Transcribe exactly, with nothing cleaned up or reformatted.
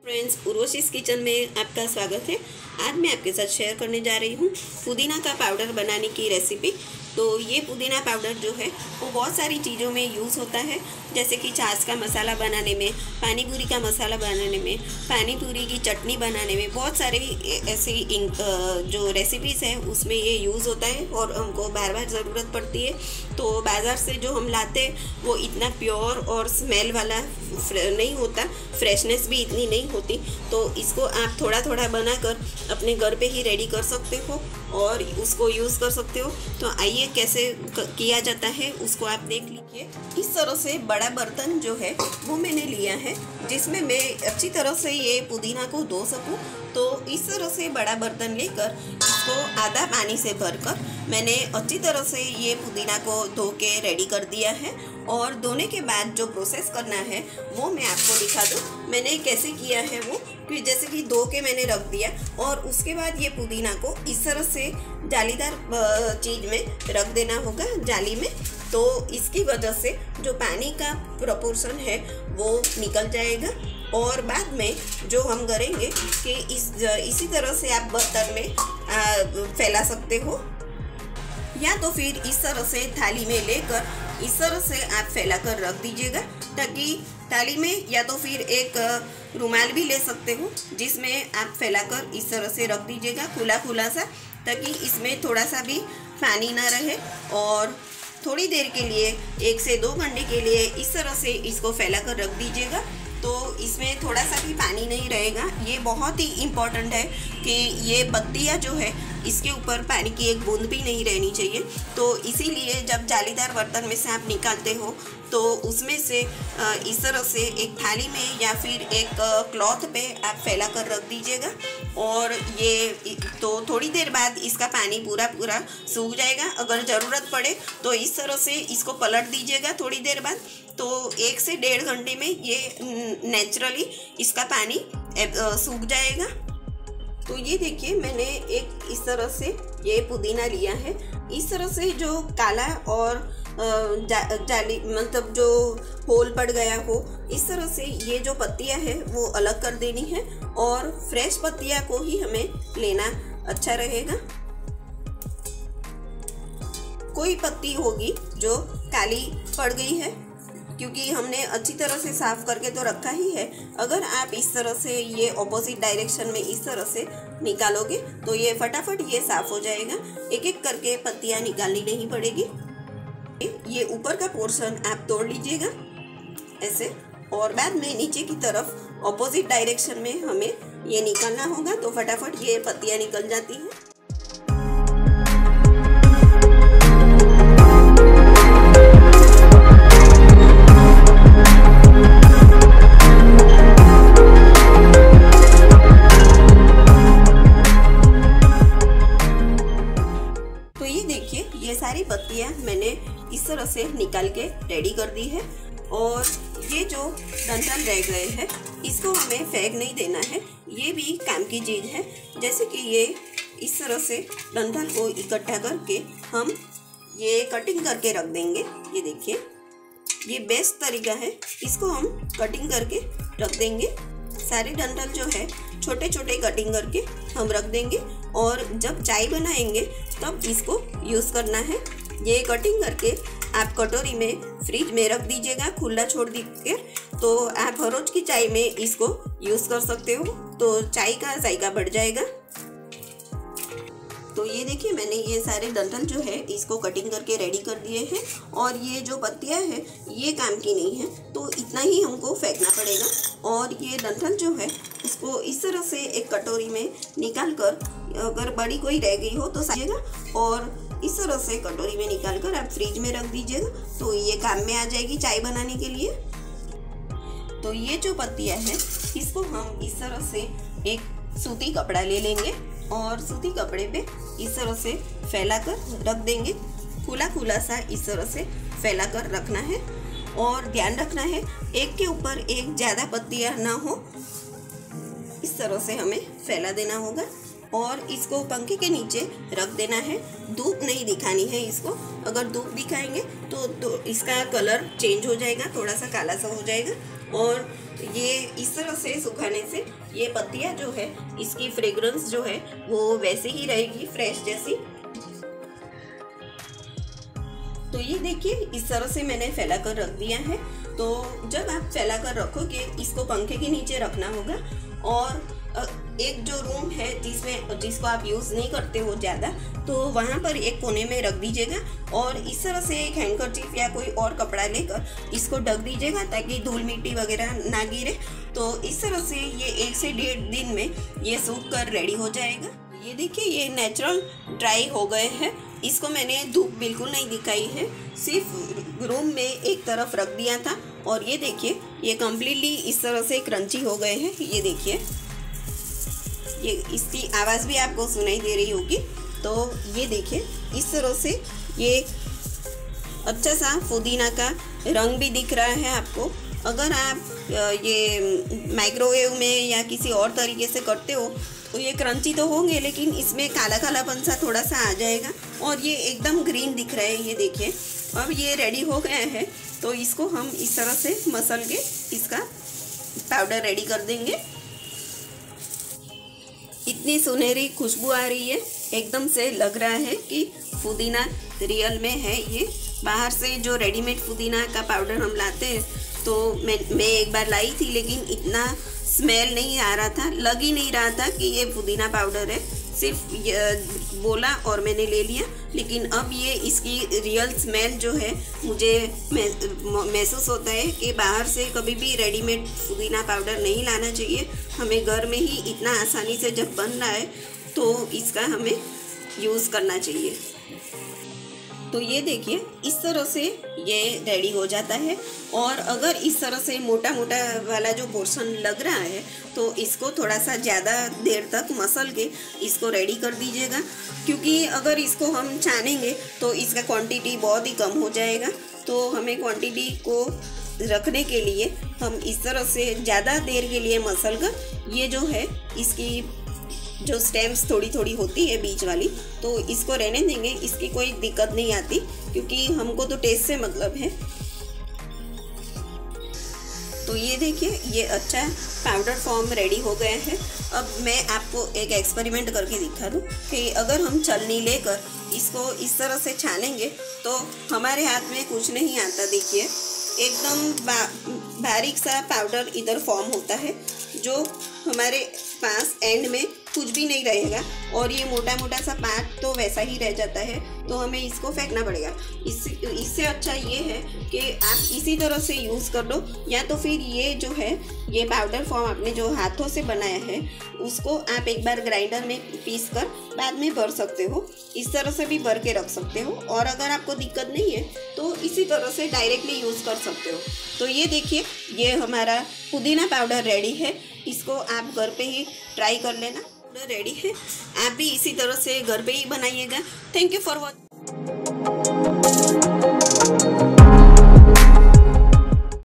Friends, उर्वशीज kitchen में आपका स्वागत है। आज मैं आपके साथ शेयर करने जा रही हूँ पुदीना का पाउडर बनाने की रेसिपी। तो ये पुदीना पाउडर जो है वो बहुत सारी चीज़ों में यूज़ होता है, जैसे कि छाछ का मसाला बनाने में, पानी पूरी का मसाला बनाने में, पानी पूरी की चटनी बनाने में, बहुत सारे ऐसे जो रेसिपीज़ हैं उसमें ये यूज़ होता है और हमको बार बार ज़रूरत पड़ती है। तो बाज़ार से जो हम लाते हैं वो इतना प्योर और स्मेल वाला नहीं होता, फ्रेशनेस भी इतनी नहीं होती। तो इसको आप थोड़ा थोड़ा बनाकर अपने घर पे ही रेडी कर सकते हो और उसको यूज़ कर सकते हो। तो आइए कैसे किया जाता है उसको आप देख लीजिए। इस तरह से बड़ा बर्तन जो है वो मैंने लिया है, जिसमें मैं अच्छी तरह से ये पुदीना को धो सकूं। तो इस तरह से बड़ा बर्तन लेकर इसको आधा पानी से भरकर मैंने अच्छी तरह से ये पुदीना को धो के रेडी कर दिया है। और धोने के बाद जो प्रोसेस करना है वो मैं आपको दिखा दूँ मैंने कैसे किया है। वो कि जैसे कि धो के मैंने रख दिया और उसके बाद ये पुदीना को इस तरह से जालीदार चीज़ में रख देना होगा, जाली में। तो इसकी वजह से जो पानी का प्रोपोर्शन है वो निकल जाएगा। और बाद में जो हम करेंगे कि इस इसी तरह से आप बर्तन में आ, फैला सकते हो, या तो फिर इस तरह से थाली में लेकर इस तरह से आप फैला कर रख दीजिएगा, ताकि थाली में या तो फिर एक रुमाल भी ले सकते हो जिसमें आप फैलाकर इस तरह से रख दीजिएगा खुला खुला सा, ताकि इसमें थोड़ा सा भी पानी ना रहे। और थोड़ी देर के लिए, एक से दो घंटे के लिए इस तरह से इसको फैलाकर रख दीजिएगा। तो इसमें थोड़ा सा भी पानी नहीं रहेगा। ये बहुत ही इम्पॉर्टेंट है कि ये पत्तियाँ जो है इसके ऊपर पानी की एक बूंद भी नहीं रहनी चाहिए। तो इसीलिए जब जालीदार बर्तन में से आप निकालते हो तो उसमें से इस तरह से एक थाली में या फिर एक क्लॉथ पे आप फैला कर रख दीजिएगा। और ये तो थोड़ी देर बाद इसका पानी पूरा पूरा सूख जाएगा। अगर ज़रूरत पड़े तो इस तरह से इसको पलट दीजिएगा थोड़ी देर बाद। तो एक से डेढ़ घंटे में ये नेचुरली इसका पानी सूख जाएगा। तो ये देखिए, मैंने एक इस तरह से ये पुदीना लिया है। इस तरह से जो काला और जा, जाली मतलब जो होल पड़ गया हो, इस तरह से ये जो पत्तियां है वो अलग कर देनी है और फ्रेश पत्तियां को ही हमें लेना अच्छा रहेगा। कोई पत्ती होगी जो काली पड़ गई है क्योंकि हमने अच्छी तरह से साफ़ करके तो रखा ही है। अगर आप इस तरह से ये ऑपोजिट डायरेक्शन में इस तरह से निकालोगे तो ये फटाफट ये साफ़ हो जाएगा। एक एक करके पत्तियां निकालनी नहीं पड़ेगी। ये ऊपर का पोर्शन आप तोड़ लीजिएगा ऐसे, और बाद में नीचे की तरफ ऑपोजिट डायरेक्शन में हमें ये निकालना होगा। तो फटाफट ये पत्तियां निकल जाती हैं। ये सारी पत्तियां मैंने इस तरह से निकाल के रेडी कर दी है। और ये जो डंठल रह गए हैं इसको हमें फेंक नहीं देना है, ये भी काम की चीज़ है। जैसे कि ये इस तरह से डंठल को इकट्ठा करके हम ये कटिंग करके रख देंगे। ये देखिए, ये बेस्ट तरीका है, इसको हम कटिंग करके रख देंगे। सारे डंठल जो है छोटे छोटे कटिंग करके हम रख देंगे और जब चाय बनाएंगे तब इसको यूज़ करना है। ये कटिंग करके आप कटोरी में फ्रिज में रख दीजिएगा खुला छोड़ दीजिए, तो आप हर रोज़ की चाय में इसको यूज़ कर सकते हो। तो चाय का जायका बढ़ जाएगा। तो ये देखिए, मैंने ये सारे डंठल जो है इसको कटिंग करके रेडी कर दिए हैं। और ये जो पत्तियां हैं ये काम की नहीं है, तो इतना ही हमको फेंकना पड़ेगा। और ये डंठल जो है उसको इस तरह से एक कटोरी में निकाल कर, अगर बड़ी कोई रह गई हो तो साइएगा और इस तरह से कटोरी में निकाल कर आप फ्रिज में रख दीजिएगा। तो ये काम में आ जाएगी चाय बनाने के लिए। तो ये जो पत्तियां हैं इसको हम इस तरह से एक सूती कपड़ा ले लेंगे और सूती कपड़े पे इस तरह से फैला कर रख देंगे। खुला खुला सा इस तरह से फैला कर रखना है। और ध्यान रखना है एक के ऊपर एक ज़्यादा पत्तियां ना हो, इस तरह से हमें फैला देना होगा। और इसको पंखे के नीचे रख देना है। धूप नहीं दिखानी है इसको, अगर धूप दिखाएंगे तो, तो इसका कलर चेंज हो जाएगा, थोड़ा सा काला सा हो जाएगा। और ये इस तरह से सुखाने से ये पत्तियाँ जो है इसकी फ्रेग्रेंस जो है वो वैसे ही रहेगी, फ्रेश जैसी। तो ये देखिए इस तरह से मैंने फैला कर रख दिया है। तो जब आप फैला कर रखोगे, इसको पंखे के नीचे रखना होगा। और एक जो रूम है जिसमें जिसको आप यूज़ नहीं करते हो ज़्यादा, तो वहाँ पर एक कोने में रख दीजिएगा और इस तरह से एक हैंडकरचीफ या कोई और कपड़ा लेकर इसको ढक दीजिएगा ताकि धूल मिट्टी वगैरह ना गिरे। तो इस तरह से ये एक से डेढ़ दिन में ये सूख कर रेडी हो जाएगा। ये देखिए ये नेचुरल ड्राई हो गए हैं। इसको मैंने धूप बिल्कुल नहीं दिखाई है, सिर्फ रूम में एक तरफ रख दिया था। और ये देखिए ये कम्प्लीटली इस तरह से क्रंची हो गए हैं। ये देखिए ये इसकी आवाज़ भी आपको सुनाई दे रही होगी। तो ये देखिए इस तरह से ये अच्छा सा पुदीना का रंग भी दिख रहा है आपको। अगर आप ये माइक्रोवेव में या किसी और तरीके से करते हो तो ये क्रंची तो होंगे, लेकिन इसमें काला कालापन सा थोड़ा सा आ जाएगा और ये एकदम ग्रीन दिख रहा है। ये देखिए अब ये रेडी हो गया है। तो इसको हम इस तरह से मसल के इसका पाउडर रेडी कर देंगे। इतनी सुनहरी खुशबू आ रही है, एकदम से लग रहा है कि पुदीना रियल में है। ये बाहर से जो रेडीमेड पुदीना का पाउडर हम लाते हैं, तो मैं मैं एक बार लाई थी, लेकिन इतना स्मेल नहीं आ रहा था, लग ही नहीं रहा था कि ये पुदीना पाउडर है। सिर्फ बोला और मैंने ले लिया। लेकिन अब ये इसकी रियल स्मेल जो है मुझे महसूस होता है कि बाहर से कभी भी रेडीमेड पुदीना पाउडर नहीं लाना चाहिए। हमें घर में ही इतना आसानी से जब बन रहा है तो इसका हमें यूज़ करना चाहिए। तो ये देखिए इस तरह से ये रेडी हो जाता है। और अगर इस तरह से मोटा मोटा वाला जो पोर्शन लग रहा है तो इसको थोड़ा सा ज़्यादा देर तक मसल के इसको रेडी कर दीजिएगा, क्योंकि अगर इसको हम छानेंगे तो इसका क्वांटिटी बहुत ही कम हो जाएगा। तो हमें क्वांटिटी को रखने के लिए हम इस तरह से ज़्यादा देर के लिए मसल कर ये जो है इसकी जो स्टेम्स थोड़ी थोड़ी होती है बीच वाली, तो इसको रहने देंगे। इसकी कोई दिक्कत नहीं आती क्योंकि हमको तो टेस्ट से मतलब है। तो ये देखिए ये अच्छा पाउडर फॉर्म रेडी हो गया है। अब मैं आपको एक एक्सपेरिमेंट करके दिखा दूँ कि अगर हम छलनी लेकर इसको इस तरह से छानेंगे तो हमारे हाथ में कुछ नहीं आता। देखिए एकदम बा, बारीक सा पाउडर इधर फॉर्म होता है, जो हमारे पास एंड में कुछ भी नहीं रहेगा और ये मोटा मोटा सा पार्ट तो वैसा ही रह जाता है। तो हमें इसको फेंकना पड़ेगा। इससे इससे अच्छा ये है कि आप इसी तरह से यूज़ कर लो, या तो फिर ये जो है ये पाउडर फॉर्म आपने जो हाथों से बनाया है उसको आप एक बार ग्राइंडर में पीस कर बाद में भर सकते हो। इस तरह से भी भर के रख सकते हो। और अगर आपको दिक्कत नहीं है तो इसी तरह से डायरेक्टली यूज़ कर सकते हो। तो ये देखिए ये हमारा पुदीना पाउडर रेडी है। इसको आप घर पे ही ट्राई कर लेना। पाउडर रेडी है, आप भी इसी तरह से घर पे ही बनाइएगा। Thank you for watching.